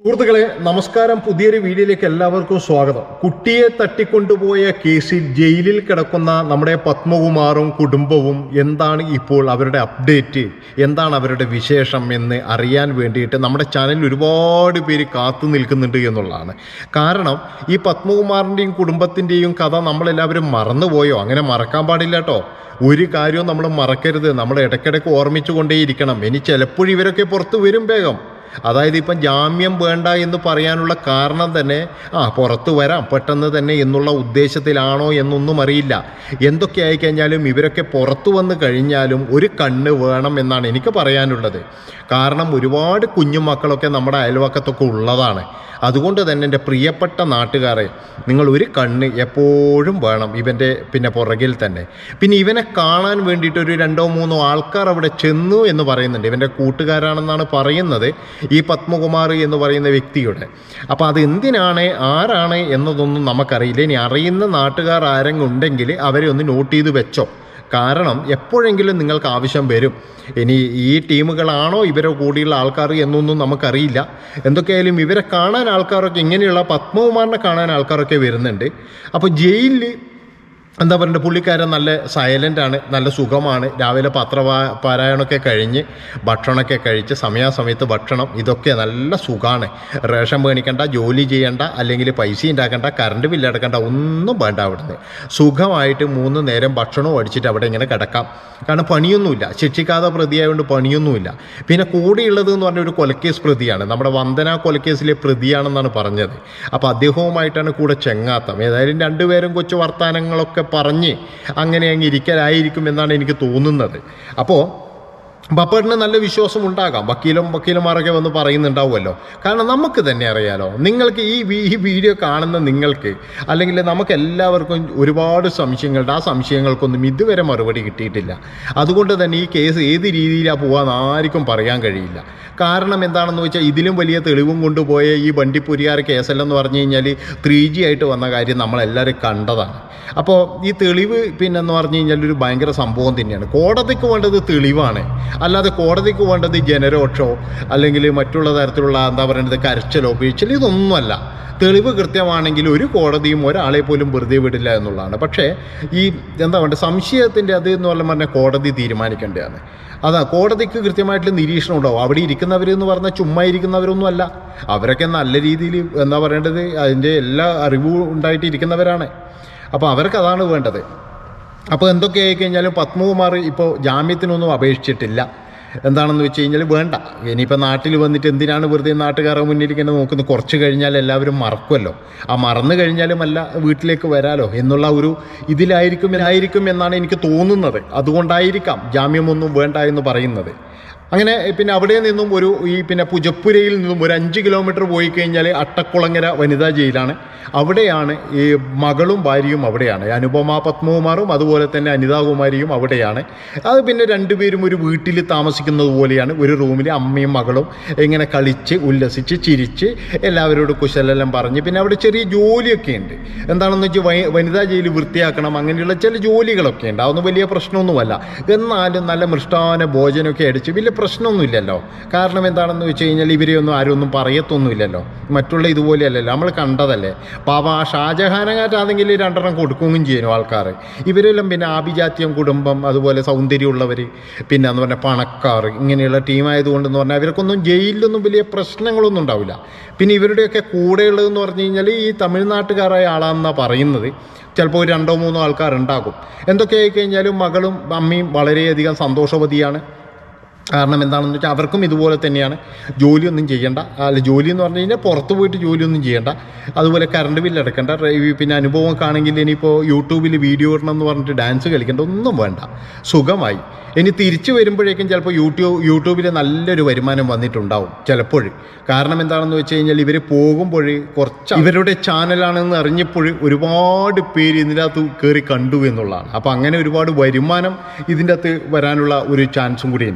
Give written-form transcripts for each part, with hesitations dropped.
സുഹൃത്തുക്കളെ നമസ്കാരം. പുതിയൊരു വീഡിയോയിലേക്ക് എല്ലാവർക്കും സ്വാഗതം. കുട്ടിയെ തട്ടിക്കൊണ്ടുപോയ കേസിൽ ജയിലിൽ കിടക്കുന്ന നമ്മുടെ പത്മകുമാറും കുടുംബവും എന്താണ് ഇപ്പോൾ അവരുടെ അപ്ഡേറ്റ്, എന്താണ് അവരുടെ വിശേഷം എന്ന് അറിയാൻ വേണ്ടിയിട്ട് നമ്മുടെ ചാനലിൽ ഒരുപാട് പേര് കാത്തു നിൽക്കുന്നുണ്ട് എന്നുള്ളതാണ്. കാരണം ഈ പത്മകുമാറിൻ്റെയും കുടുംബത്തിൻ്റെയും കഥ നമ്മളെല്ലാവരും മറന്നുപോയോ? അങ്ങനെ മറക്കാൻ പാടില്ല കേട്ടോ. ഒരു കാര്യവും നമ്മൾ മറക്കരുത്. നമ്മൾ ഇടയ്ക്കിടയ്ക്ക് ഓർമ്മിച്ചു കൊണ്ടേയിരിക്കണം. ഇനി ചിലപ്പോഴും ഇവരൊക്കെ പുറത്ത് വരും വേഗം. അതായത് ഇപ്പം ജാമ്യം വേണ്ട എന്ന് പറയാനുള്ള കാരണം തന്നെ പുറത്തു വരാം പെട്ടെന്ന് തന്നെ എന്നുള്ള ഉദ്ദേശത്തിലാണോ എന്നൊന്നും അറിയില്ല. എന്തൊക്കെ ആയിക്കഴിഞ്ഞാലും ഇവരൊക്കെ പുറത്തു വന്നു കഴിഞ്ഞാലും ഒരു കണ്ണ് വേണം എന്നാണ് എനിക്ക് പറയാനുള്ളത്. കാരണം ഒരുപാട് കുഞ്ഞുമക്കളൊക്കെ നമ്മുടെ അയൽവക്കത്തൊക്കെ ഉള്ളതാണ്. അതുകൊണ്ട് തന്നെ എൻ്റെ പ്രിയപ്പെട്ട നാട്ടുകാരെ, നിങ്ങൾ ഒരു കണ്ണ് എപ്പോഴും വേണം ഇവൻ്റെ പുറകിൽ തന്നെ. പിന്നെ ഇവനെ കാണാൻ വേണ്ടിയിട്ട് ഒരു 2-3 ആൾക്കാർ അവിടെ ചെന്നു എന്ന് പറയുന്നുണ്ട്. ഇവൻ്റെ കൂട്ടുകാരാണെന്നാണ് പറയുന്നത് ഈ പത്മകുമാർ എന്ന് പറയുന്ന വ്യക്തിയുടെ. അപ്പോൾ അത് എന്തിനാണ്, ആരാണ് എന്നതൊന്നും നമുക്കറിയില്ല. ഇനി അറിയുന്ന നാട്ടുകാർ ആരെങ്കിലും ഉണ്ടെങ്കിൽ അവരെ ഒന്ന് നോട്ട് ചെയ്ത് വെച്ചോ. കാരണം എപ്പോഴെങ്കിലും നിങ്ങൾക്ക് ആവശ്യം വരും. ഇനി ഈ ടീമുകളാണോ ഇവരെ കൂടിയുള്ള ആൾക്കാർ എന്നൊന്നും നമുക്കറിയില്ല. എന്തൊക്കെയായാലും ഇവരെ കാണാൻ ആൾക്കാരൊക്കെ, ഇങ്ങനെയുള്ള പത്മകുമാറിനെ കാണാൻ ആൾക്കാരൊക്കെ വരുന്നുണ്ട്. അപ്പോൾ ജയിലിൽ എന്താ പറയുക, പുള്ളിക്കാരൻ നല്ല സൈലൻ്റാണ്, നല്ല സുഖമാണ്. രാവിലെ പാരായണമൊക്കെ കഴിഞ്ഞ് ഭക്ഷണമൊക്കെ കഴിച്ച് സമയാസമയത്ത് ഭക്ഷണം, ഇതൊക്കെ നല്ല സുഖമാണ്. റേഷൻ മേടിക്കണ്ട, ജോലി ചെയ്യണ്ട, അല്ലെങ്കിൽ പൈസ ഉണ്ടാക്കണ്ട, കറണ്ട് ബില്ല് അടക്കണ്ട, ഒന്നും വേണ്ട. അവിടുന്ന് സുഖമായിട്ട് 3 നേരം ഭക്ഷണവും അടിച്ചിട്ട് അവിടെ ഇങ്ങനെ കിടക്കാം. കാരണം പണിയൊന്നുമില്ല, ശിക്ഷിക്കാതെ പ്രതിയായതുകൊണ്ട് പണിയൊന്നുമില്ല. പിന്നെ കൂടെയുള്ളത് എന്ന് പറഞ്ഞ ഒരു കൊലക്കേസ് പ്രതിയാണ്, നമ്മുടെ വന്ദന കൊലക്കേസിലെ പ്രതിയാണെന്നാണ് പറഞ്ഞത്. അപ്പോൾ അദ്ദേഹവുമായിട്ടാണ് കൂടെ ചെങ്ങാത്തം. ഏതായാലും രണ്ടുപേരും കൊച്ചു വർത്തമാനങ്ങളൊക്കെ പറഞ്ഞ് അങ്ങനെ അങ്ങ് ഇരിക്കലായിരിക്കും എന്നാണ് എനിക്ക് തോന്നുന്നത്. അപ്പോൾ പപ്പേട്ടന് നല്ല വിശ്വാസം ഉണ്ടാകാം. വക്കീലന്മാരൊക്കെ വന്ന് പറയുന്നുണ്ടാവുമല്ലോ. കാരണം നമുക്ക് തന്നെ അറിയാലോ, നിങ്ങൾക്ക് ഈ വീഡിയോ കാണുന്ന നിങ്ങൾക്ക്, അല്ലെങ്കിൽ നമുക്ക് എല്ലാവർക്കും ഒരുപാട് സംശയങ്ങളുണ്ട്. ആ സംശയങ്ങൾക്കൊന്നും ഇതുവരെ മറുപടി കിട്ടിയിട്ടില്ല. അതുകൊണ്ട് തന്നെ ഈ കേസ് ഏത് രീതിയിലാണ് പോകാമെന്ന് ആർക്കും പറയാൻ കഴിയില്ല. കാരണം എന്താണെന്ന് വെച്ചാൽ, ഇതിലും വലിയ തെളിവും കൊണ്ടുപോയ ഈ വണ്ടിപ്പുരിയാർ കേസല്ലെന്ന് പറഞ്ഞു കഴിഞ്ഞാൽ 3G ആയിട്ട് വന്ന കാര്യം നമ്മളെല്ലാവരും കണ്ടതാണ്. അപ്പോൾ ഈ തെളിവ് പിന്നെന്ന് പറഞ്ഞു കഴിഞ്ഞാൽ ഒരു ഭയങ്കര സംഭവം തന്നെയാണ്. കോടതിക്ക് വേണ്ടത് തെളിവാണ്, അല്ലാതെ കോടതിക്ക് വേണ്ടത് ജനരോക്ഷോ അല്ലെങ്കിൽ മറ്റുള്ള തരത്തിലുള്ള എന്താ പറയുന്നത് കരച്ചിലോ വീഴ്ചലോ ഇതൊന്നുമല്ല. തെളിവ് കൃത്യമാണെങ്കിൽ ഒരു കോടതിയും ഒരാളെ പോലും വെറുതെ വിടില്ല എന്നുള്ളതാണ്. പക്ഷേ ഈ എന്താ പറയുക, സംശയത്തിൻ്റെ അത് എന്ന് പറഞ്ഞാൽ കോടതി തീരുമാനിക്കേണ്ടതാണ്. അതാ, കോടതിക്ക് കൃത്യമായിട്ടുള്ള നിരീക്ഷണം ഉണ്ടാവും. അവിടെ ഇരിക്കുന്നവരെന്ന് പറഞ്ഞാൽ ചുമ്മാ ഇരിക്കുന്നവരൊന്നും അല്ല. അവരൊക്കെ നല്ല രീതിയിൽ എന്താ പറയേണ്ടത്, അതിൻ്റെ എല്ലാ അറിവും ഉണ്ടായിട്ട് ഇരിക്കുന്നവരാണ്. അപ്പോൾ അവർക്ക് അതാണ് വേണ്ടത്. അപ്പോൾ എന്തൊക്കെ ആയിക്കഴിഞ്ഞാലും പത്മകുമാർ ഇപ്പോൾ ജാമ്യത്തിനൊന്നും അപേക്ഷിച്ചിട്ടില്ല. എന്താണെന്ന് വെച്ച് കഴിഞ്ഞാൽ വേണ്ട. ഇനിയിപ്പോൾ നാട്ടിൽ വന്നിട്ട് എന്തിനാണ് വെറുതെ നാട്ടുകാരുടെ മുന്നിൽ ഇങ്ങനെ നോക്കുന്നത്? കുറച്ച് കഴിഞ്ഞാൽ എല്ലാവരും മറക്കുമല്ലോ. ആ മറന്നു കഴിഞ്ഞാലും അല്ല വീട്ടിലേക്ക് വരാലോ എന്നുള്ള ഒരു ഇതിലായിരിക്കും എന്നാണ് എനിക്ക് തോന്നുന്നത്. അതുകൊണ്ടായിരിക്കാം ജാമ്യമൊന്നും വേണ്ട എന്ന് പറയുന്നത്. അങ്ങനെ പിന്നെ അവിടെ നിന്നും പുജപ്പുരയിൽ നിന്നും ഒരു 5 കിലോമീറ്റർ പോയി കഴിഞ്ഞാൽ അട്ടക്കുളങ്ങര വനിതാ ജയിലാണ്. അവിടെയാണ് ഈ മകളും ഭാര്യയും അവിടെയാണ്. അനുപമ പത്മകുമാറും അതുപോലെ തന്നെ അനിതാകുമാരിയും അവിടെയാണ്. അത് പിന്നെ രണ്ടുപേരും ഒരു വീട്ടിൽ താമസിക്കുന്നത് പോലെയാണ്. ഒരു റൂമിൽ അമ്മയും മകളും ഇങ്ങനെ കളിച്ച് ഉല്ലസിച്ച് ചിരിച്ച് എല്ലാവരോടും കുശലെല്ലാം പറഞ്ഞ്, പിന്നെ അവിടെ ചെറിയ ജോലിയൊക്കെ ഉണ്ട്. എന്താണെന്ന് വെച്ചാൽ വനിതാ ജയിൽ വൃത്തിയാക്കണം, അങ്ങനെയുള്ള ചില ജോലികളൊക്കെ ഉണ്ട്. അതൊന്നും വലിയ പ്രശ്നമൊന്നുമല്ല. എന്നാലും നല്ല മൃഷ്ടാന ഭോജനമൊക്കെ അടിച്ച് വലിയ പ്രശ്നമൊന്നുമില്ലല്ലോ. കാരണം എന്താണെന്ന് വെച്ച് കഴിഞ്ഞാൽ ഇവരെയൊന്നും ആരും പറയത്തൊന്നുമില്ലല്ലോ. മറ്റുള്ള ഇതുപോലെയല്ലല്ലോ, നമ്മൾ കണ്ടതല്ലേ. പാവം ആ ഷാജഹാനങ്ങാറ്റാണെങ്കിൽ 2 കൊടുക്കുകയും ചെയ്യുന്നു ആൾക്കാർ. ഇവരെല്ലാം പിന്നെ ആഭിജാത്യം കുടുംബം, അതുപോലെ സൗന്ദര്യമുള്ളവർ, പിന്നെ എന്ന് പറഞ്ഞാൽ പണക്കാർ, ഇങ്ങനെയുള്ള ടീമായതുകൊണ്ടെന്ന് പറഞ്ഞാൽ ഇവർക്കൊന്നും ജയിലിലൊന്നും വലിയ പ്രശ്നങ്ങളൊന്നും ഉണ്ടാവില്ല. പിന്നെ ഇവരുടെയൊക്കെ കൂടെയുള്ളതെന്ന് പറഞ്ഞു കഴിഞ്ഞാൽ ഈ തമിഴ്നാട്ടുകാരായ ആളാണെന്നാണ് പറയുന്നത്. ചിലപ്പോൾ 2-3 ആൾക്കാരുണ്ടാകും. എന്തൊക്കെ ആയിക്കഴിഞ്ഞാലും മകളും അമ്മയും വളരെയധികം സന്തോഷവതിയാണ്. കാരണം എന്താണെന്ന് വെച്ചാൽ അവർക്കും ഇതുപോലെ തന്നെയാണ്. ജോലിയൊന്നും ചെയ്യേണ്ട, ജോലി എന്ന് പറഞ്ഞു കഴിഞ്ഞാൽ പുറത്ത് പോയിട്ട് ജോലിയൊന്നും ചെയ്യേണ്ട, അതുപോലെ കറണ്ട് ബില്ല് അടക്കേണ്ട, പിന്നെ അനുഭവമൊക്കെയാണെങ്കിൽ ഇനിയിപ്പോൾ യൂട്യൂബിൽ വീഡിയോ ഇടണം എന്ന് പറഞ്ഞിട്ട് ഡാൻസ് കളിക്കേണ്ട, ഒന്നും വേണ്ട. സുഖമായി ഇനി തിരിച്ചു വരുമ്പോഴേക്കും ചിലപ്പോൾ യൂട്യൂബിൽ നല്ലൊരു വരുമാനം വന്നിട്ടുണ്ടാവും ചിലപ്പോൾ. കാരണം എന്താണെന്ന് വെച്ച് കഴിഞ്ഞാൽ ഇവർ പോകുമ്പോൾ കുറച്ച് ഇവരുടെ ചാനലാണെന്ന് അറിഞ്ഞപ്പോൾ ഒരുപാട് പേര് ഇതിൻ്റെ അകത്ത് കയറി കണ്ടു എന്നുള്ളതാണ്. അപ്പോൾ അങ്ങനെ ഒരുപാട് വരുമാനം ഇതിൻ്റെ അകത്ത് വരാനുള്ള ഒരു ചാൻസും കൂടിയുണ്ട്.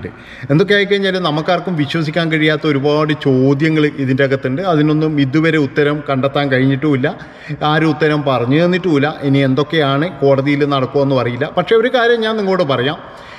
എന്തൊക്കെ ആയിക്കഴിഞ്ഞാൽ നമുക്കാർക്കും വിശ്വസിക്കാൻ കഴിയാത്ത ഒരുപാട് ചോദ്യങ്ങൾ ഇതിൻ്റെ അകത്തുണ്ട്. അതിനൊന്നും ഇതുവരെ ഉത്തരം കണ്ടെത്താൻ കഴിഞ്ഞിട്ടുമില്ല, ആരും ഉത്തരം പറഞ്ഞു തന്നിട്ടുമില്ല. ഇനി എന്തൊക്കെയാണ് കോടതിയിൽ നടക്കുമെന്നും അറിയില്ല. പക്ഷേ ഒരു കാര്യം ഞാൻ നിങ്ങളോട് പറയാം,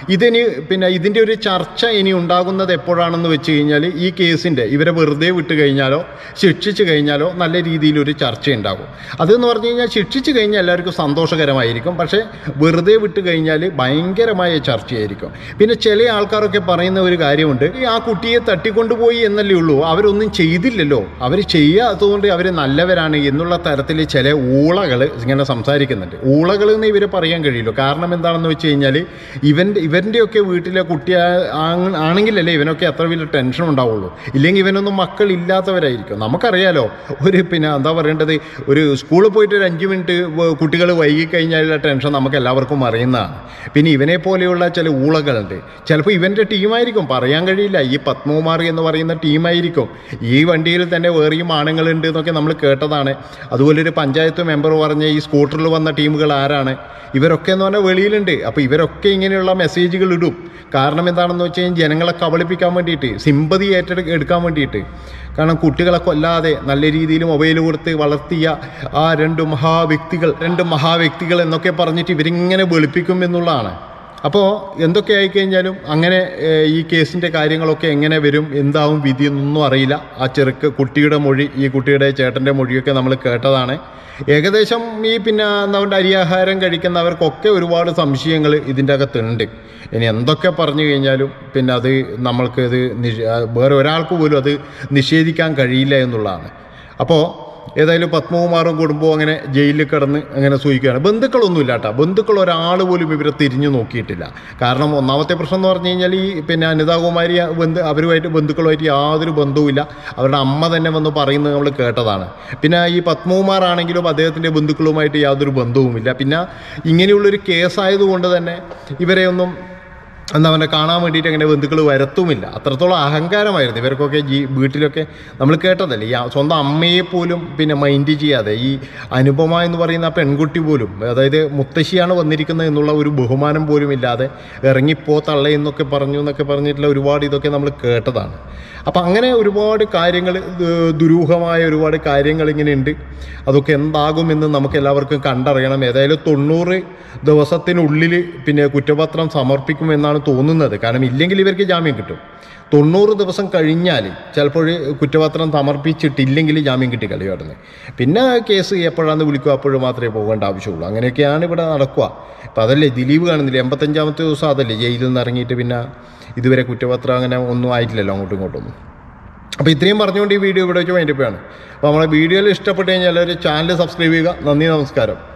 ഇതിൻ്റെ ഒരു ചർച്ച ഇനി ഉണ്ടാകുന്നത് എപ്പോഴാണെന്ന് വെച്ച് കഴിഞ്ഞാൽ ഈ കേസിൻ്റെ ഇവരെ വെറുതെ വിട്ട് കഴിഞ്ഞാലോ ശിക്ഷിച്ച് കഴിഞ്ഞാലോ നല്ല രീതിയിലൊരു ചർച്ച ഉണ്ടാകും. അതെന്ന് പറഞ്ഞു കഴിഞ്ഞാൽ ശിക്ഷിച്ച് കഴിഞ്ഞാൽ എല്ലാവർക്കും സന്തോഷകരമായിരിക്കും, പക്ഷേ വെറുതെ വിട്ട് കഴിഞ്ഞാൽ ഭയങ്കരമായ ചർച്ചയായിരിക്കും. പിന്നെ ചില ആൾക്കാരൊക്കെ പറയുന്ന ഒരു കാര്യമുണ്ട്, ആ കുട്ടിയെ തട്ടിക്കൊണ്ടുപോയി എന്നല്ലേ ഉള്ളൂ, അവരൊന്നും ചെയ്തില്ലല്ലോ, അവർ ചെയ്യാത്തതുകൊണ്ട് അവർ നല്ലവരാണ് എന്നുള്ള തരത്തിൽ ചില ഊളകൾ ഇങ്ങനെ സംസാരിക്കുന്നുണ്ട്. ഊളകൾ എന്ന് ഇവർ പറയാൻ കഴിയില്ല. കാരണം എന്താണെന്ന് വെച്ച് കഴിഞ്ഞാൽ ഇവൻ്റെയൊക്കെ വീട്ടിലെ കുട്ടി ആണെങ്കിലല്ലേ ഇവനൊക്കെ അത്ര വലിയ ടെൻഷൻ ഉണ്ടാവുള്ളൂ. ഇല്ലെങ്കിൽ ഇവനൊന്നും മക്കളില്ലാത്തവരായിരിക്കും. നമുക്കറിയാലോ, എന്താ പറയേണ്ടത്, ഒരു സ്കൂളിൽ പോയിട്ട് ഒരു 5 മിനിറ്റ് കുട്ടികൾ വൈകിക്കഴിഞ്ഞാലുള്ള ടെൻഷൻ നമുക്ക് എല്ലാവർക്കും അറിയുന്നതാണ്. പിന്നെ ഇവനെ പോലെയുള്ള ചില ഊളകളുണ്ട്. ചിലപ്പോൾ ഇവൻ്റെ ടീമായിരിക്കും, പറയാൻ കഴിയില്ല. ഈ പത്മകുമാർ എന്ന് പറയുന്ന ടീമായിരിക്കും. ഈ വണ്ടിയിൽ തന്നെ വേറെയും ആണുങ്ങളുണ്ട് എന്നൊക്കെ നമ്മൾ കേട്ടതാണ്. അതുപോലെ ഒരു പഞ്ചായത്ത് മെമ്പർ പറഞ്ഞ ഈ സ്കൂട്ടറിൽ വന്ന ടീമുകൾ ആരാണ്, ഇവരൊക്കെ എന്ന് പറഞ്ഞാൽ വെളിയിലുണ്ട്. അപ്പോൾ ഇവരൊക്കെ ഇങ്ങനെയുള്ള മെസ്സേജുകൾ ഇടും. കാരണം എന്താണെന്ന് വെച്ച് കഴിഞ്ഞാൽ ജനങ്ങളെ കബളിപ്പിക്കാൻ വേണ്ടിയിട്ട്, സിമ്പതി എടുക്കാൻ വേണ്ടിയിട്ട്. കാരണം കുട്ടികളെ കൊല്ലാതെ നല്ല രീതിയിൽ മൊബൈൽ കൊടുത്ത് വളർത്തിയ ആ രണ്ട് മഹാവ്യക്തികൾ എന്നൊക്കെ പറഞ്ഞിട്ട് ഇവരിങ്ങനെ വെളുപ്പിക്കും എന്നുള്ളതാണ്. അപ്പോൾ എന്തൊക്കെ ആയിക്കഴിഞ്ഞാലും അങ്ങനെ ഈ കേസിൻ്റെ കാര്യങ്ങളൊക്കെ എങ്ങനെ വരും, എന്താവും വിധി എന്നൊന്നും അറിയില്ല. ആ കുട്ടിയുടെ മൊഴി, ഈ കുട്ടിയുടെ ചേട്ടൻ്റെ മൊഴിയൊക്കെ നമ്മൾ കേട്ടതാണ്. ഏകദേശം ഈ എന്താ പറയുക, അരിയാഹാരം കഴിക്കുന്നവർക്കൊക്കെ ഒരുപാട് സംശയങ്ങൾ ഇതിൻ്റെ അകത്തുണ്ട്. ഇനി എന്തൊക്കെ പറഞ്ഞു കഴിഞ്ഞാലും അത് നമ്മൾക്കത് വേറെ ഒരാൾക്ക് പോലും അത് നിഷേധിക്കാൻ കഴിയില്ല എന്നുള്ളതാണ്. അപ്പോൾ ഏതായാലും പത്മകുമാറും കുടുംബവും അങ്ങനെ ജയിലിൽ കിടന്ന് അങ്ങനെ സൂഹിക്കുകയാണ്. ബന്ധുക്കളൊന്നുമില്ല കേട്ടോ, ബന്ധുക്കൾ ഒരാൾ പോലും ഇവരെ തിരിഞ്ഞു നോക്കിയിട്ടില്ല. കാരണം ഒന്നാമത്തെ പ്രശ്നം എന്ന് പറഞ്ഞു കഴിഞ്ഞാൽ ഈ അനിതാകുമാരി ബന്ധുക്കളുമായിട്ട് യാതൊരു ബന്ധവുമില്ല. അവരുടെ അമ്മ തന്നെ വന്ന് പറയുന്നത് നമ്മൾ കേട്ടതാണ്. പിന്നെ ഈ പത്മകുമാറാണെങ്കിലും അദ്ദേഹത്തിൻ്റെ ബന്ധുക്കളുമായിട്ട് യാതൊരു ബന്ധവുമില്ല. പിന്നെ ഇങ്ങനെയുള്ളൊരു കേസായതുകൊണ്ട് തന്നെ ഇവരെ ഒന്നും കാണാൻ വേണ്ടിയിട്ട് അങ്ങനെ ബന്ധുക്കൾ വരത്തുമില്ല. അത്രത്തോളം അഹങ്കാരമായിരുന്നു ഇവർക്കൊക്കെ. വീട്ടിലൊക്കെ നമ്മൾ കേട്ടതല്ലേ, ഈ സ്വന്തം അമ്മയെ പോലും മൈൻഡ് ചെയ്യാതെ ഈ അനുപമ എന്ന് പറയുന്ന പെൺകുട്ടി പോലും, അതായത് മുത്തശ്ശിയാണ് വന്നിരിക്കുന്നത് എന്നുള്ള ഒരു ബഹുമാനം പോലും ഇല്ലാതെ ഇറങ്ങിപ്പോ തള്ളയെന്നൊക്കെ പറഞ്ഞിട്ടുള്ള ഒരുപാട് ഇതൊക്കെ നമ്മൾ കേട്ടതാണ്. അപ്പം അങ്ങനെ ഒരുപാട് കാര്യങ്ങൾ, ദുരൂഹമായ ഒരുപാട് കാര്യങ്ങൾ ഇങ്ങനെ ഉണ്ട്. അതൊക്കെ എന്താകുമെന്ന് നമുക്ക് എല്ലാവർക്കും കണ്ടറിയണം. ഏതായാലും 90 ദിവസത്തിനുള്ളിൽ കുറ്റപത്രം സമർപ്പിക്കുമെന്നാണ് തോന്നുന്നത്. കാരണം ഇല്ലെങ്കിൽ ഇവർക്ക് ജാമ്യം കിട്ടും. 90 ദിവസം കഴിഞ്ഞാൽ ചിലപ്പോൾ കുറ്റപത്രം സമർപ്പിച്ചിട്ടില്ലെങ്കിൽ ജാമ്യം കിട്ടി കളിയാടുന്നത്. പിന്നെ കേസ് എപ്പോഴാന്ന് വിളിക്കുക അപ്പോഴും മാത്രമേ പോകേണ്ട ആവശ്യമുള്ളൂ. അങ്ങനെയൊക്കെയാണ് ഇവിടെ നടക്കുക. അപ്പം അതല്ലേ ദിലീപ് കാണുന്നില്ല, 85ാമത്തെ ദിവസം അതല്ലേ ജയിലിൽ നിന്ന് ഇറങ്ങിയിട്ട് ഇതുവരെ കുറ്റപത്രം അങ്ങനെ ഒന്നും ആയിട്ടില്ലല്ലോ അങ്ങോട്ടും ഇങ്ങോട്ടൊന്നും. അപ്പോൾ ഇത്രയും പറഞ്ഞുകൊണ്ട് ഈ വീഡിയോ ഇവിടെ വെച്ച് വൈൻഡപ്പ് ചെയ്യാണ്. അപ്പോൾ നമ്മളെ വീഡിയോയിൽ ഇഷ്ടപ്പെട്ട് കഴിഞ്ഞാൽ എല്ലാവരും ചാനൽ സബ്സ്ക്രൈബ് ചെയ്യുക. നന്ദി, നമസ്കാരം.